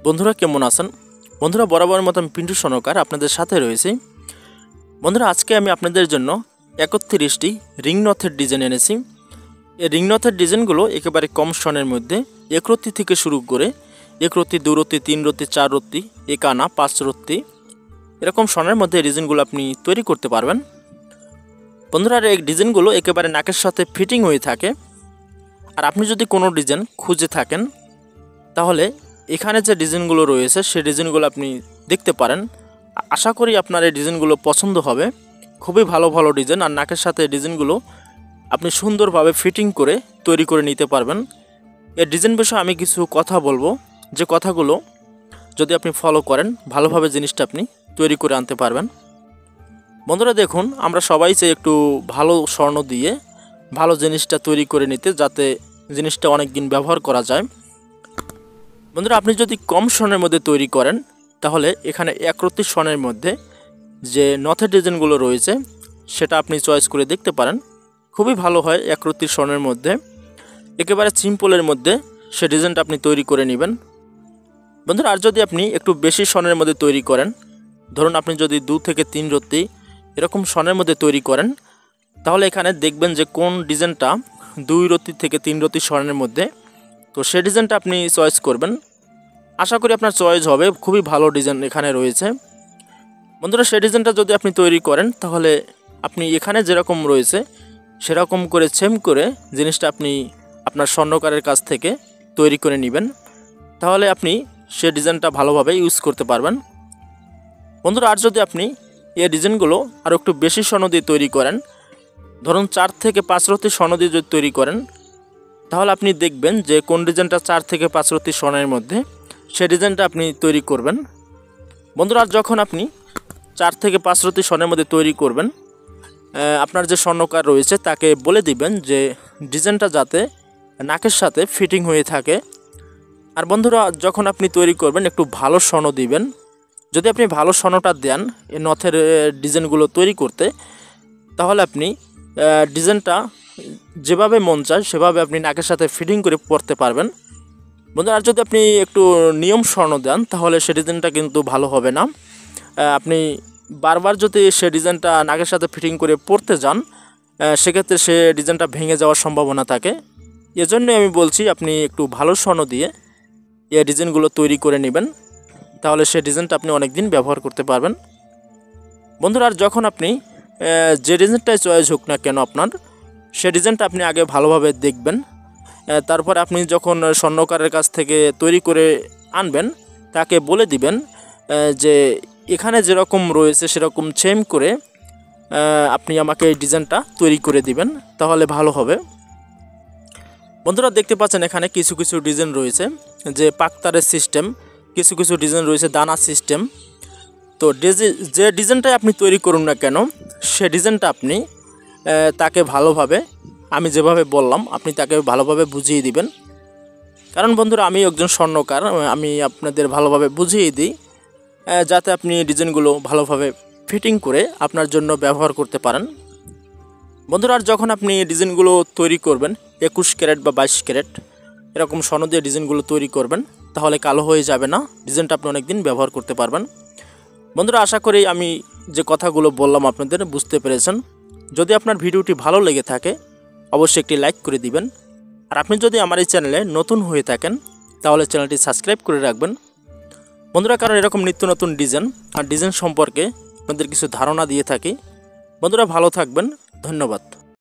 বন্ধুরা কেমন আছেন? বন্ধুরা বরাবরের মতো আমি পিন্টু সরকার আপনাদের সাথে রয়েছি। বন্ধুরা আজকে আমি আপনাদের জন্য 31টি রিং নথের ডিজাইন এনেছি। এই রিং নথের ডিজাইনগুলো একেবারে কম সনের মধ্যে 1 রত্তি থেকে শুরু করে 1 রত্তি, 2 রত্তি, 3 রত্তি, 4 রত্তি, 1 আনা, 5 রত্তি এরকম সনের মধ্যে এই ডিজাইনগুলো আপনি তৈরি করতে পারবেন। বন্ধুরা এই ডিজাইনগুলো একেবারে নাকের সাথে ফিটিং হয়ে থাকে। আর আপনি যদি কোনো ডিজাইন খুঁজে থাকেন তাহলে এখানে যে ডিজাইনগুলো রয়েছে সেই ডিজাইনগুলো আপনি দেখতে পারেন। আশা করি আপনার এই ডিজাইনগুলো পছন্দ হবে। খুবই ভালো ভালো ডিজাইন, আর নাকের সাথে ডিজাইনগুলো আপনি সুন্দরভাবে ফিটিং করে তৈরি করে নিতে পারবেন। এই ডিজাইন বিষয়ে আমি কিছু কথা বলবো, যে কথাগুলো যদি আপনি ফলো করেন ভালোভাবে জিনিসটা আপনি তৈরি করে আনতে পারবেন। বন্ধুরা দেখুন, আমরা সবাই চাই একটু ভালো স্বর্ণ দিয়ে ভালো জিনিসটা তৈরি করে নিতে, যাতে জিনিসটা অনেক দিন ব্যবহার করা যায়। বন্ধুরা আপনি যদি কম স্বর্ণের মধ্যে তৈরি করেন তাহলে এখানে 1 রত্তি স্বর্ণের মধ্যে যে নথের ডিজাইনগুলো রয়েছে সেটা আপনি চয়েস করে দেখতে পারেন। খুবই ভালো হয় 1 রত্তি স্বর্ণের মধ্যে, একেবারে সিম্পলের মধ্যে সে ডিজাইনটা আপনি তৈরি করে নেবেন। বন্ধুরা আর যদি আপনি একটু বেশি স্বর্ণের মধ্যে তৈরি করেন, ধরুন আপনি যদি 2 থেকে 3 রত্তি এরকম স্বর্ণের মধ্যে তৈরি করেন, তাহলে এখানে দেখবেন যে কোন ডিজাইনটা 2 রত্তি থেকে 3 রত্তি স্বর্ণের মধ্যে, তো সেই ডিজাইনটা আপনি চয়েস করবেন। আশা করি আপনার চয়েস হবে। খুবই ভালো ডিজাইন এখানে রয়েছে। বন্ধুরা সেই ডিজাইনটা যদি আপনি তৈরি করেন তাহলে আপনি এখানে যেরকম রয়েছে সেরকম করে সেম করে জিনিসটা আপনি আপনার স্বর্ণকারের কাছ থেকে তৈরি করে নেবেন, তাহলে আপনি সেই ডিজাইনটা ভালোভাবে ইউজ করতে পারবেন। বন্ধুরা আর যদি আপনি এই ডিজাইনগুলো আর একটু বেশি স্বর্ণ দিয়ে তৈরি করেন, ধরুন 4 থেকে 5 রত্তি স্বর্ণ দিয়ে যদি তৈরি করেন, তাহলে আপনি দেখবেন যে কোন ডিজাইনটা 4 থেকে 5 রত্তি স্বর্ণের মধ্যে সেই ডিজাইনটা আপনি তৈরি করবেন। বন্ধুরা যখন আপনি 4 থেকে 5 রত্তি স্বর্ণের মধ্যে তৈরি করবেন, আপনার যে স্বর্ণকার রয়েছে তাকে বলে দিবেন যে ডিজাইনটা যাতে নাকের সাথে ফিটিং হয়ে থাকে। আর বন্ধুরা যখন আপনি তৈরি করবেন একটু ভালো স্বর্ণ দিবেন। যদি আপনি ভালো স্বর্ণটা দেন এই নথের ডিজাইনগুলো তৈরি করতে, তাহলে আপনি ডিজাইনটা যেভাবে মন চায় সেভাবে আপনি নাকের সাথে ফিটিং করে পরতে পারবেন। বন্ধুরা আর যদি আপনি একটু নিয়ম স্বর্ণ দেন তাহলে সে ডিজাইনটা কিন্তু ভালো হবে না। আপনি বারবার যদি সে ডিজাইনটা নাকের সাথে ফিটিং করে পরতে যান, সেক্ষেত্রে সে ডিজাইনটা ভেঙে যাওয়ার সম্ভাবনা থাকে। এজন্যই আমি বলছি আপনি একটু ভালো স্বর্ণ দিয়ে এই ডিজাইনগুলো তৈরি করে নেবেন, তাহলে সে ডিজাইনটা আপনি অনেক দিন ব্যবহার করতে পারবেন। বন্ধুরা আর যখন আপনি যে ডিজাইনটাই চয়েস হোক না কেন আপনার, সে ডিজাইনটা আপনি আগে ভালোভাবে দেখবেন। তারপর আপনি যখন স্বর্ণকারের কাছ থেকে তৈরি করে আনবেন তাকে বলে দিবেন যে এখানে যেরকম রয়েছে সেরকম সেম করে আপনি আমাকে এই ডিজাইনটা তৈরি করে দিবেন, তাহলে ভালো হবে। বন্ধুরা দেখতে পাচ্ছেন এখানে কিছু কিছু ডিজাইন রয়েছে, যে পাকতারের সিস্টেম, কিছু কিছু ডিজাইন রয়েছে দানা সিস্টেম। তো যে ডিজাইনটাই আপনি তৈরি করুন না কেন সে ডিজাইনটা আপনি তাকে ভালোভাবে, আমি যেভাবে বললাম আপনি তাকে ভালোভাবে বুঝিয়ে দিবেন। কারণ বন্ধুরা আমি একজন স্বর্ণকার, আমি আপনাদের ভালোভাবে বুঝিয়ে দিই যাতে আপনি ডিজাইনগুলো ভালোভাবে ফিটিং করে আপনার জন্য ব্যবহার করতে পারেন। বন্ধুরা আর যখন আপনি ডিজাইনগুলো তৈরি করবেন 21 ক্যারেট বা 22 ক্যারেট এরকম স্বর্ণ দিয়ে ডিজাইনগুলো তৈরি করবেন, তাহলে কালো হয়ে যাবে না, ডিজাইনটা আপনি অনেক দিন ব্যবহার করতে পারবেন। বন্ধুরা আশা করি আমি যে কথাগুলো বললাম আপনাদের বুঝতে পেরেছেন। যদি আপনার ভিডিওটি ভালো লেগে থাকে অবশ্যই একটি লাইক করে দিবেন। আর আপনি যদি আমার এই চ্যানেলে নতুন হয়ে থাকেন তাহলে চ্যানেলটি সাবস্ক্রাইব করে রাখবেন। বন্ধুরা কারণ এরকম নিত্য নতুন ডিজাইন আর ডিজাইন সম্পর্কে আপনাদের কিছু ধারণা দিয়ে থাকি। বন্ধুরা ভালো থাকবেন, ধন্যবাদ।